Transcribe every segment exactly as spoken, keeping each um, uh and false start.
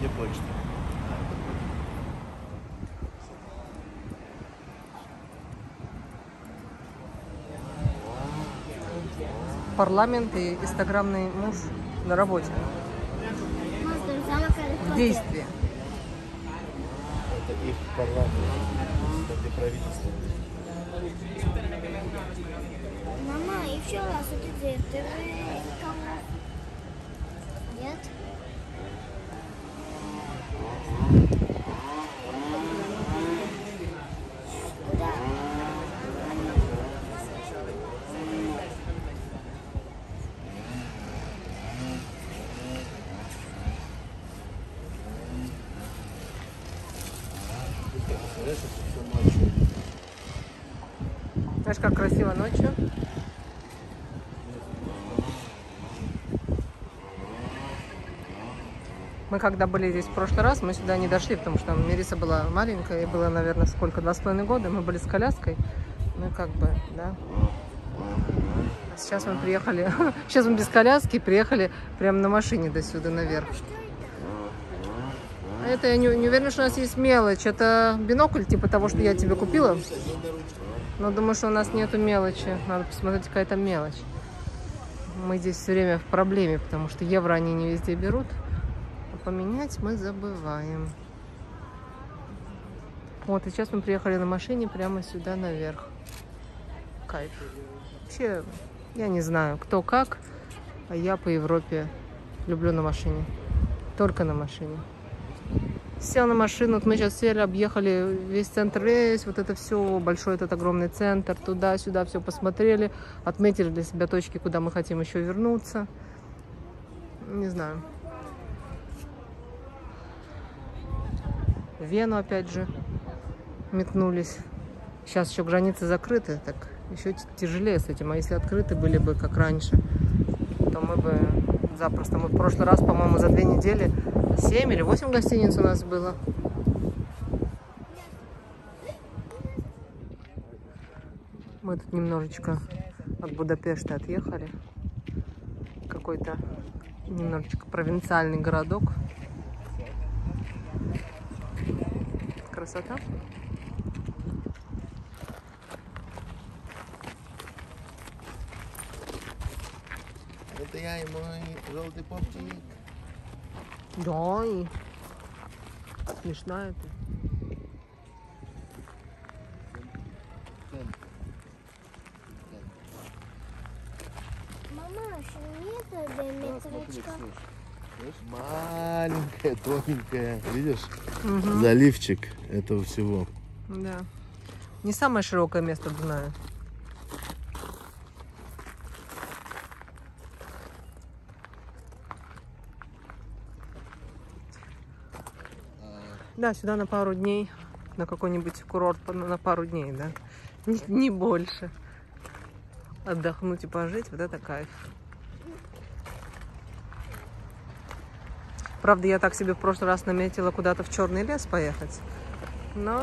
почта. Парламент и инстаграмный муж на работе. В действии. Это их парламент. Это для правительства. Мама, еще раз, вот эти, ты же кому? Нет? Куда? Знаешь, как красиво ночью. Мы когда были здесь в прошлый раз, мы сюда не дошли, потому что Мериса была маленькая, ей было, наверное, сколько, два с половиной года. Мы были с коляской, ну как бы, да. А сейчас мы приехали, сейчас мы без коляски приехали прямо на машине до сюда наверх. А это я не, не уверена, что у нас есть мелочь. Это бинокль типа того, что я тебе купила. Но думаю, что у нас нету мелочи. Надо посмотреть, какая то мелочь. Мы здесь все время в проблеме, потому что евро они не везде берут. А поменять мы забываем. Вот, и сейчас мы приехали на машине прямо сюда наверх. Кайф. Вообще, я не знаю, кто как, а я по Европе люблю на машине. Только на машине. Сел на машину, вот мы сейчас сели, объехали весь центр, весь вот это все, большой этот огромный центр, туда-сюда все посмотрели, отметили для себя точки, куда мы хотим еще вернуться. Не знаю. В Вену опять же метнулись. Сейчас еще границы закрыты, так еще тяжелее с этим. А если открыты были бы, как раньше, то мы бы запросто. Мы в прошлый раз, по-моему, за две недели семь или восемь гостиниц у нас было. Мы тут немножечко от Будапешта отъехали. Какой-то немножечко провинциальный городок. Красота. Это я и мой желтый попчик. Да, и смешная ты. Мама, что нет этой метрочка? Маленькая, тоненькая, видишь? Угу. Заливчик этого всего. Да. Не самое широкое место Дуная. Да, сюда на пару дней, на какой-нибудь курорт на пару дней, да, не, не больше. Отдохнуть и пожить, вот это кайф. Правда, я так себе в прошлый раз наметила куда-то в Черный лес поехать, но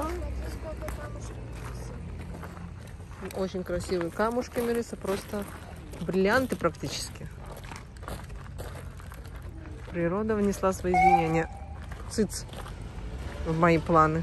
очень красивые камушки, Мериса, просто бриллианты практически. Природа внесла свои изменения. Цыц. В мои планы.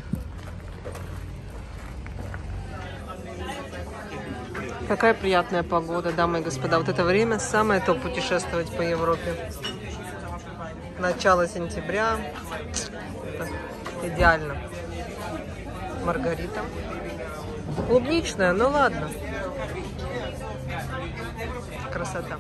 Какая приятная погода, дамы и господа. Вот это время самое то путешествовать по Европе. Начало сентября. Это идеально. Маргарита. Клубничная, ну ладно. Красота.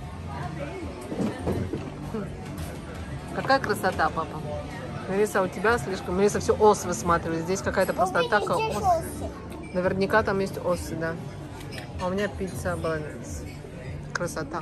Какая красота, папа. Мериса, у тебя слишком... Мериса все ос высматривает. Здесь какая-то просто атака ос. Наверняка там есть осы, да. А у меня пицца болонез. Красота.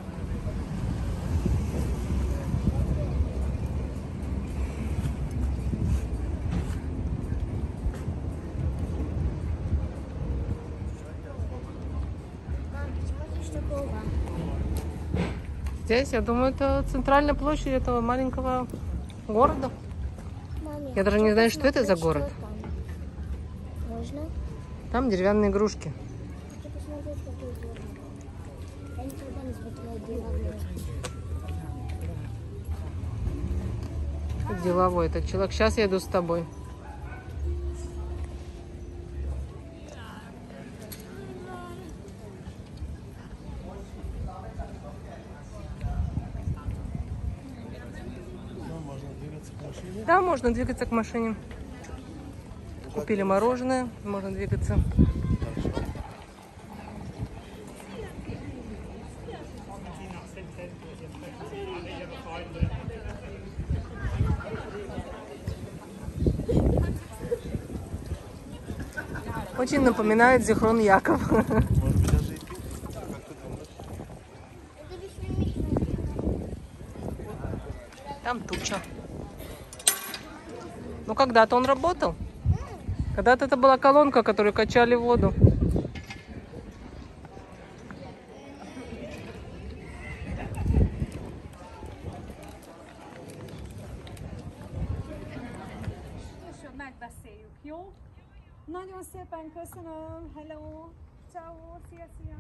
Здесь, я думаю, это центральная площадь этого маленького города. Маме, Я даже не знаю, что это за город. Там? Можно? Там деревянные игрушки. Хочу посмотреть, какой город. Я никогда не смотрела деревянные. Деловой этот человек. Сейчас я иду с тобой. Да, можно двигаться к машине. Купили мороженое, можно двигаться. Очень напоминает Зихрон Яков. Там туча. Ну, когда-то он работал. Когда-то это была колонка, которую качали воду. Nagyon szépen köszönöm. Hello. Ciao. Szia, szia.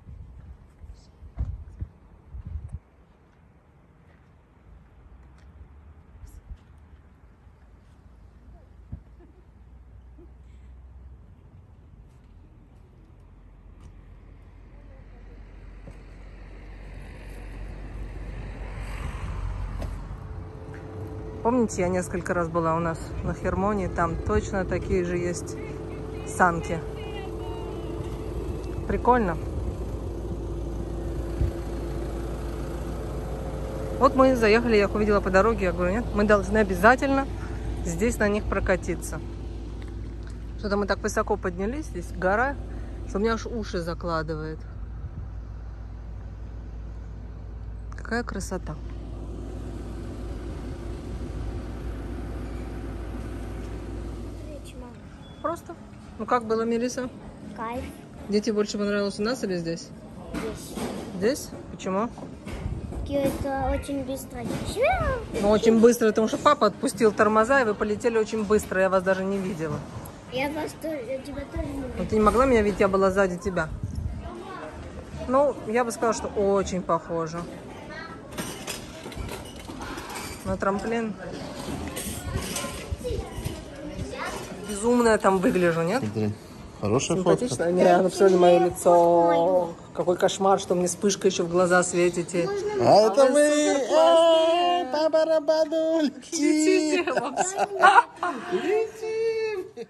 Помните, я несколько раз была у нас на Хермонии, там точно такие же есть санки. Прикольно. Вот мы заехали, я их увидела по дороге, я говорю, нет, мы должны обязательно здесь на них прокатиться. Что-то мы так высоко поднялись, здесь гора, что у меня аж уши закладывает. Какая красота. Просто. Ну как было, Мелисса? Кайф. Где тебе больше понравилось, у нас или здесь? Здесь. Здесь? Почему? Это очень быстро. Ну, очень быстро, потому что папа отпустил тормоза, и вы полетели очень быстро, я вас даже не видела. Я вас тоже, я тебя тоже не Ну, ты не могла меня видеть, я была сзади тебя. Ну, я бы сказала, что очень похоже. На трамплин. Безумно я там выгляжу, нет? Смотри, хорошая Симпатично? фотка. Не, ну все, мое лицо. Какой кошмар, что мне вспышка еще в глаза светите. А это Ой, мы! суперклассные. Эй, Па-ба-ра-ба-ду, Летите, летим! Макс. Летим!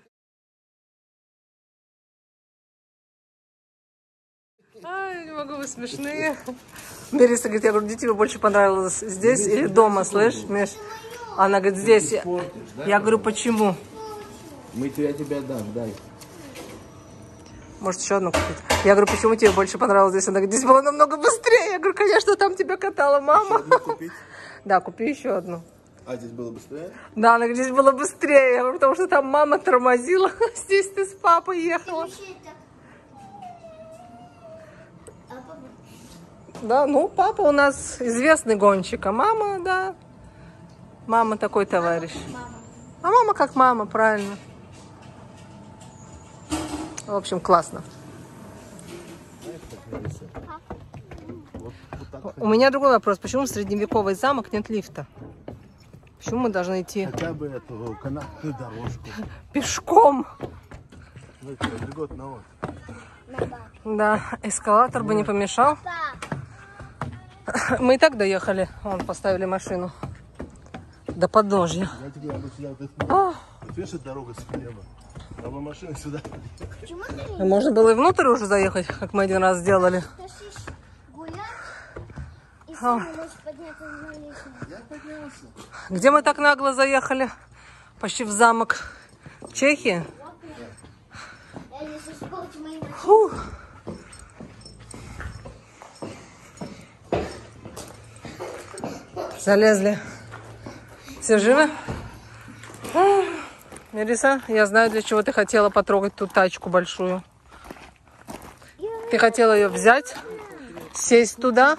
Ай, не могу, вы смешные. Мериса говорит, я говорю, где тебе больше понравилось, здесь или дома, слышь, Миш? Она говорит, здесь. Я говорю, почему? Мы тебя тебя дам, дай. Может, еще одну купить? Я говорю, почему тебе больше понравилось здесь? Она говорит, здесь было намного быстрее. Я говорю, конечно, там тебя катала мама. Еще одну купить? Да, купи еще одну. А здесь было быстрее? Да, она говорит, здесь было быстрее. Я говорю, потому что там мама тормозила. Здесь ты с папой ехала. Да, ну, папа у нас известный гонщик, а мама, да, мама такой товарищ. А мама как мама, правильно. В общем, классно. У меня другой вопрос. Почему в средневековый замок нет лифта? Почему мы должны идти Хотя бы эту канатную дорожку. пешком? Ну, это льготно вот. Да, эскалатор бы не помешал. Мы и так доехали. Вон, поставили машину до подножья. Я тебе бы сюда вот А. это. Вот видишь, эта дорога слева. А бы машина сюда. А можно было и внутрь уже заехать, как мы один раз сделали. А. Я поднялся. Где мы так нагло заехали? Почти в замок в Чехии. Фу. Залезли. Все живы? А, Мелисса, я знаю, для чего ты хотела потрогать ту тачку большую. Ты хотела ее взять, сесть туда.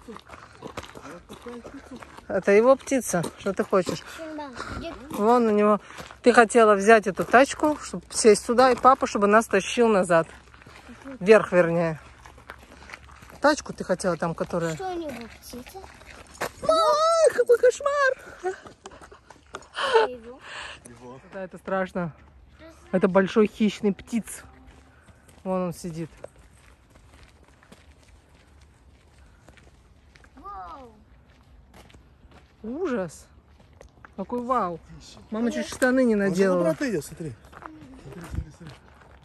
Это его птица. Что ты хочешь? Вон у него. Ты хотела взять эту тачку, чтобы сесть сюда, и папа, чтобы нас тащил назад. Вверх, вернее. Тачку ты хотела там, которая... Что у него птица? Ой, какой кошмар! Его. Его. Да, это страшно. Это большой хищный птиц. Вон он сидит. Вау. Ужас. Какой вау. Мама Ой. чуть штаны не Он же наделала. обратно идет, смотри. Смотри, смотри, смотри.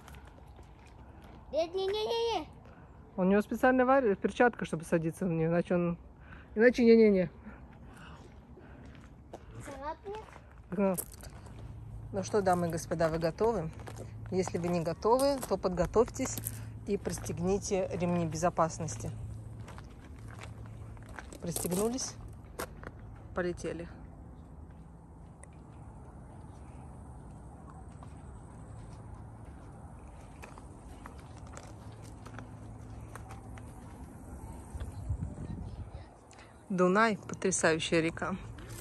Нет, не, не, не, не. У него специальная варь- перчатка, чтобы садиться на нее, иначе он... Иначе не-не-не. Царапнет. Ну. Ну что, дамы и господа, вы готовы? Если вы не готовы, то подготовьтесь и пристегните ремни безопасности. Пристегнулись? Полетели. Дунай – потрясающая река.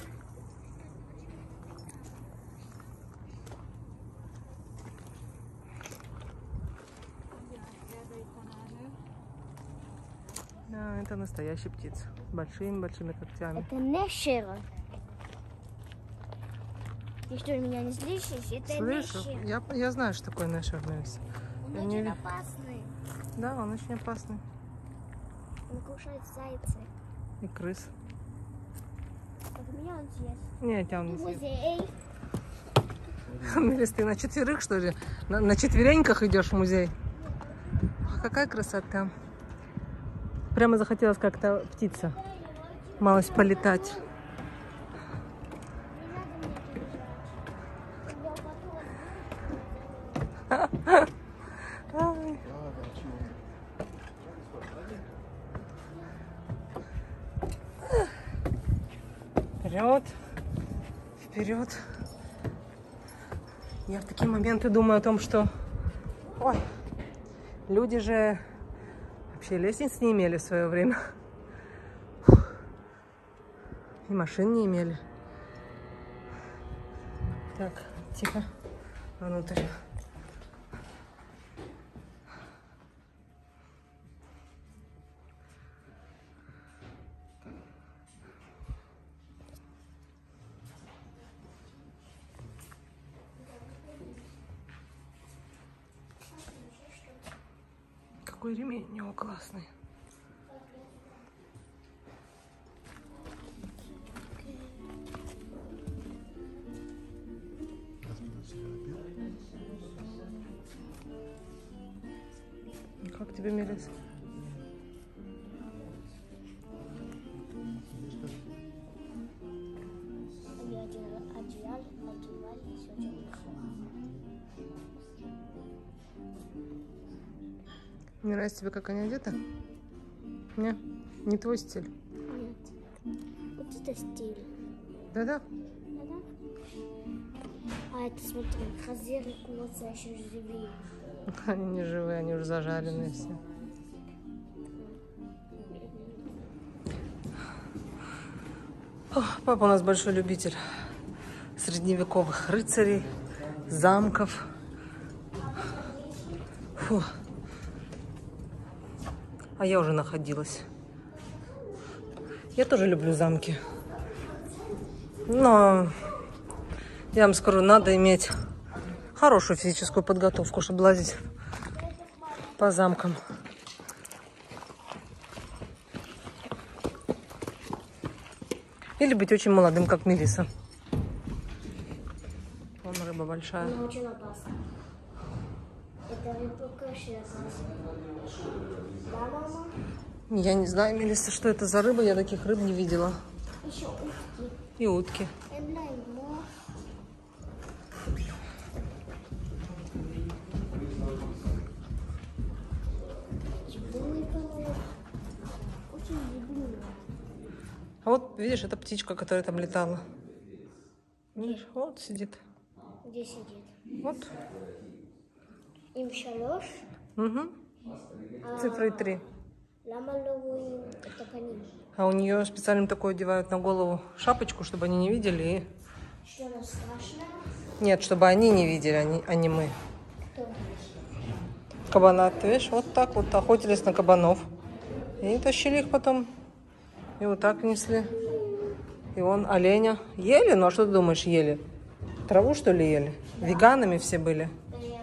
Да, это настоящий птиц. С большими-большими когтями. Это нешера. Ты что, меня не слышишь? Это Слышу? нешера. Я, я знаю, что такое нешер. Он Я очень не- опасный. Да, он очень опасный. Он кушает зайцы. И крыс. Вот меня он съест. Нет, тебя он не съест. Музей. Мелис, ты на четверых, что ли? На, на четвереньках идешь в музей? Ах, какая красота. Прямо захотелось как-то птица. Малость полетать. Не надо мне бежать. Я потом. Ай. Вперед, вперед. Я в такие моменты думаю о том, что ой, люди же вообще лестниц не имели в свое время. И машин не имели. Так, тихо. Внутрь. Какой ремень у него классный. Как тебе, Мелис? Я одела одеяло, одевали, всё очень хорошо. Не нравится тебе, как они одеты? Не, не твой стиль. Нет. Вот это стиль. Да-да. Да-да. А это, смотри, хазиры курица еще живые. Они не живые, они уже зажаренные все. О, папа у нас большой любитель средневековых рыцарей, замков. Фу. А я уже находилась. Я тоже люблю замки. Но я вам скажу, надо иметь хорошую физическую подготовку, чтобы лазить по замкам. Или быть очень молодым, как Мелисса. Вон рыба большая. Она очень опасна. Это рыба очень опасна. Да, мама? Я не знаю, Мелисса, что это за рыба. Я таких рыб не видела. Еще утки. И утки. Эмля и мо. Очень любимая. А вот, видишь, это птичка, которая там летала. Видишь, вот сидит. Где сидит? Вот. Им шалеш. Угу. Цифрой три. Лама лову это по ним. А у нее специально такое одевают на голову шапочку, чтобы они не видели. И... Что она страшная? Нет, чтобы они не видели, а не, а не мы. Кто? Кабана, ты видишь, вот так вот охотились на кабанов. И тащили их потом. И вот так несли. И вон оленя. Ели? Ну а что ты думаешь, ели? Траву, что ли, ели? Веганами все были.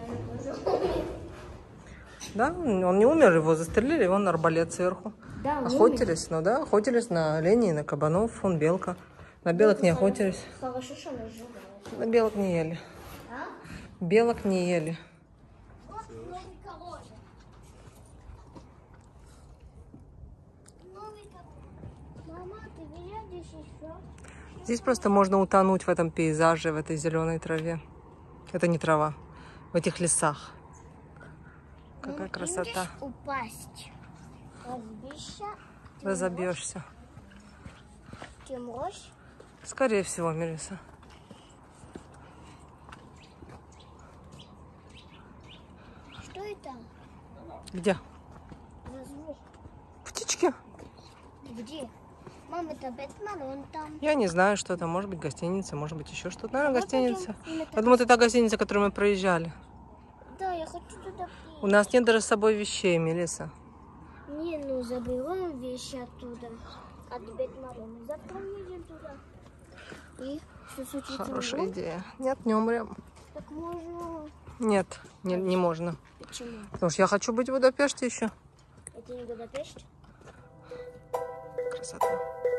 Да, он не умер, его застрелили, и вон арбалет сверху. Да, он Охотились, ну да, охотились на оленей, на кабанов, вон белка. На белок не охотились. Хорошо, что она жива. На белок не ели. А? Белок не ели. Вот новый король. Новый король. Мама, ты видишь здесь еще? Здесь просто можно утонуть в этом пейзаже, в этой зеленой траве. Это не трава, в этих лесах. Какая красота. Упасть. Разбишься. Разобьешься. Ты можешь? Скорее всего, Мелисса. Что это? Где? За звук. Птички? Где? Мама, это Бэтмен, он там. Я не знаю, что это. Может быть, гостиница, может быть, еще что-то. Наверное, Вот пойдем. гостиница. Именно Я думаю, это та гостиница, в которую мы проезжали. Да, я хочу туда У прийти. нас нет даже с собой вещей, Мелисса. Не, ну заберем вещи оттуда. От Бэтмена. Завтра мы едем туда. И что случится? Хорошая умрем? идея. Нет, не умрем. Так можно. Нет, не, не можно. Почему? Потому что я хочу быть в Будапеште еще. Это не Будапешт? Красота.